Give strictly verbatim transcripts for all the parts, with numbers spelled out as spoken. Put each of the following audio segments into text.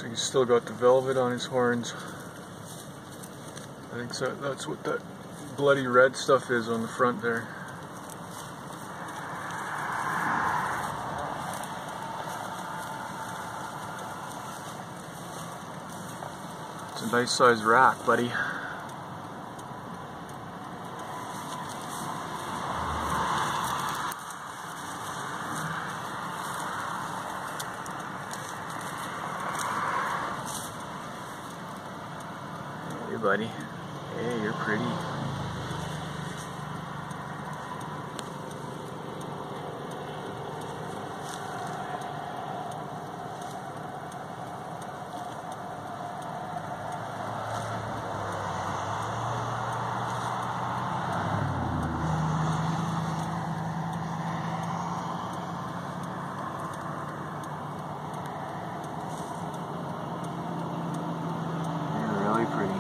So he's still got the velvet on his horns. I think so, that's what that bloody red stuff is on the front there. It's a nice sized rack, buddy. Hey buddy, hey, you're pretty. You're really pretty.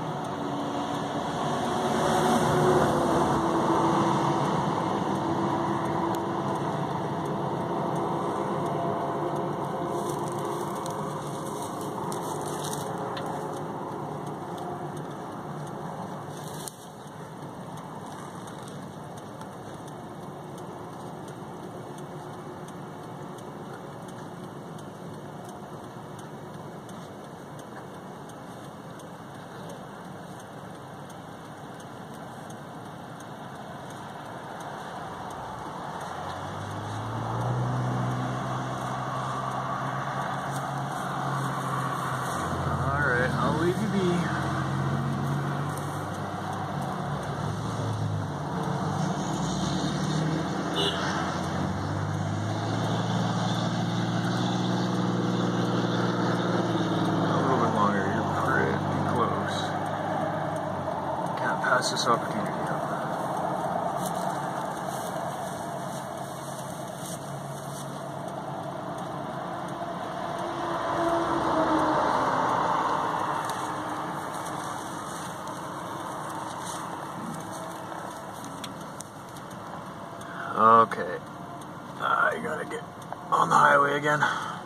I'll leave you be. A little bit longer, you're pretty close. Can't pass this opportunity up. Okay, I gotta get on the highway again.